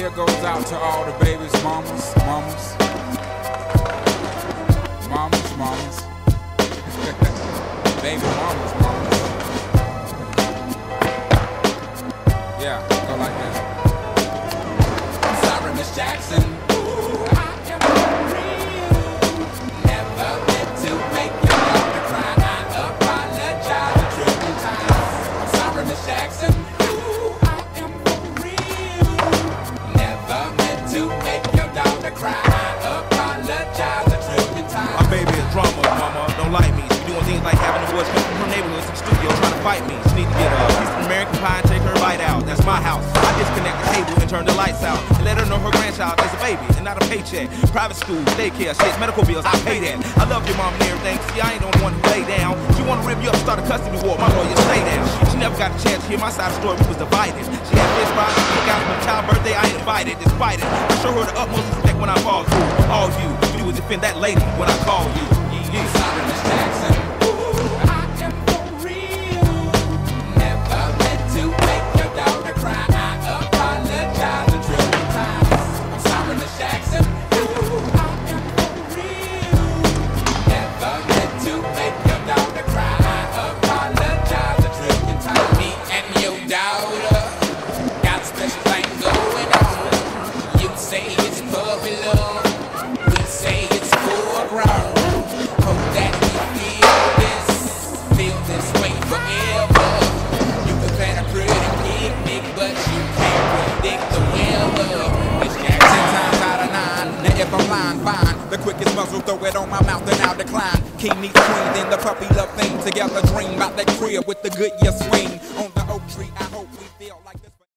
here goes out to all the babies, mamas, mamas. Mamas, mamas. Baby mamas, mamas. Yeah, go like this. I'm sorry, Miss Jackson. Ooh, I am for real. Never meant to make your daughter cry. I apologize a trillion times. I'm sorry, Miss Jackson. Ooh, I am for real. Never meant to make your daughter cry. I apologize a trillion times. My baby is drama, mama. Don't like me. She doing things like having the boys come from her neighborhood to the studio trying to fight me. She need to get a piece of American pie and take her bite out. That's my house. I disconnect the cable and turn the lights out and let her know her grandchild is a baby and not a paycheck. Private school, daycare, shit, medical bills, I pay that. I love your mom and everything. See, I ain't the one who lay down. She wanna rip you up, start a custody war. My lawyer, stay down. She never got a chance to hear my side of the story. We was divided. She had fish fries, she got my child's birthday. I ain't invited, despite it. I show her the utmost respect when I fall through. All you do is defend that lady when I call you. I'm sorry, Miss Jackson. Ooh, I am for real. Never meant to make your daughter cry. I apologize a trillion times. I'm sorry, Miss Jackson. Ooh, I am for real. Never meant to make your daughter cry. I apologize a trillion times. Me and your daughter got a special thing going on. You say it's puppy love. We say it's foreground. Hope that we feel this way forever. You can plan a pretty picnic, but you can't predict the weather. It's Jackson times out of 9. Now if I'm lying, fine. The quickest muzzle, throw it on my mouth and I'll decline. King meets queen, then the puppy love thing. Together dream about that crib with the good year swing on the